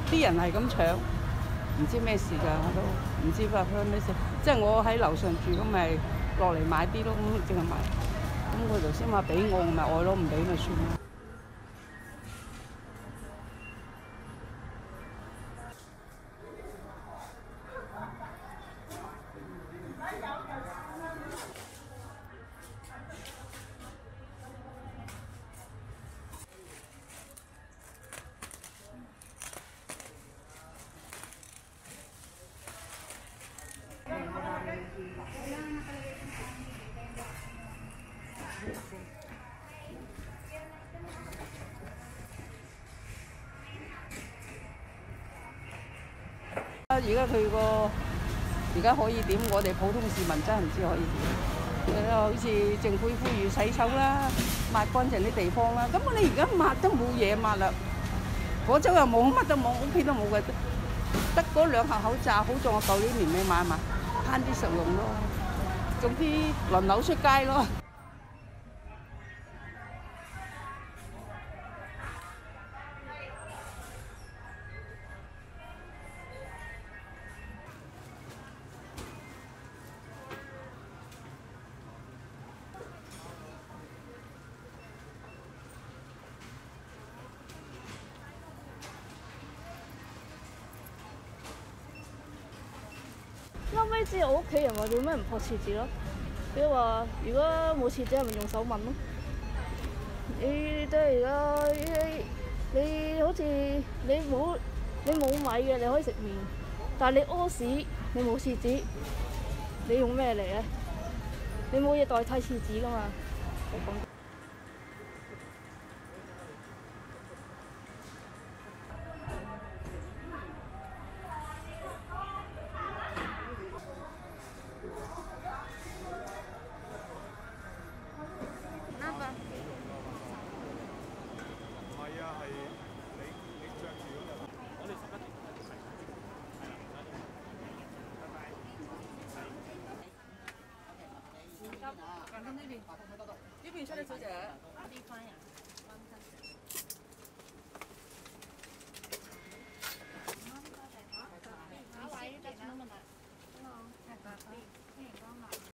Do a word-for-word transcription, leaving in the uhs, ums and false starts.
啲人係咁搶，唔知咩事㗎，我都唔知發生咩事。即係我喺樓上住，咁咪落嚟買啲咯，咁淨係買。咁佢頭先話俾我，我咪愛咯，唔俾咪算咯。而家佢個而家可以點？我哋普通市民真係唔知可以點。好似政府呼籲洗手啦，抹乾淨啲地方啦。咁你而家抹都冇嘢抹啦，嗰周又冇，乜都冇，屋企都冇嘅，得嗰兩盒口罩。好在我舊年年尾買嘛，慳啲食用咯。總之輪流出街咯。 後尾知我屋企人話做咩唔撲廁紙咯？佢話如果冇廁紙，係咪用手問咯？你都係而家你你好似你冇你冇米嘅，你可以食麵，但係你屙屎你冇廁紙，你用咩嚟咧？你冇嘢代替廁紙㗎嘛？ 呢邊，呢邊出嚟，小姐。呢番人，番親。打位，得乜乜啦？Hello，係八。